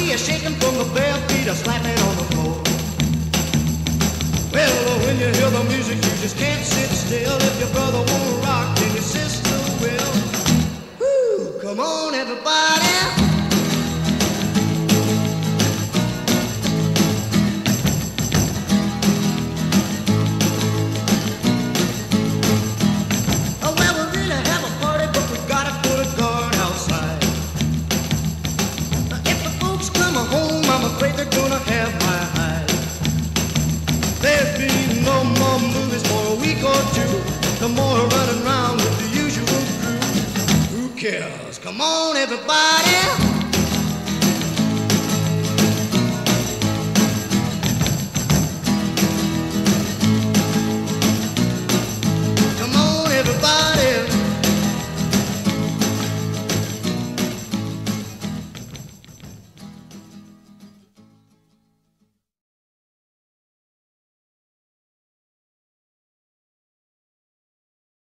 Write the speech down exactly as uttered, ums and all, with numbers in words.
see you shaking from the bare feet or slapping on the floor. Well, when you hear the music, you just can't sit still. If your brother won't rock, then your sister will. Woo, come on, everybody. Oh, well, we really have a party, but we gotta put a guard outside. If the folks come home, I'm afraid they're gonna have my hide. There'd be no more movies for a week or two. No more running around with the usual crew. Who cares? Come on, everybody.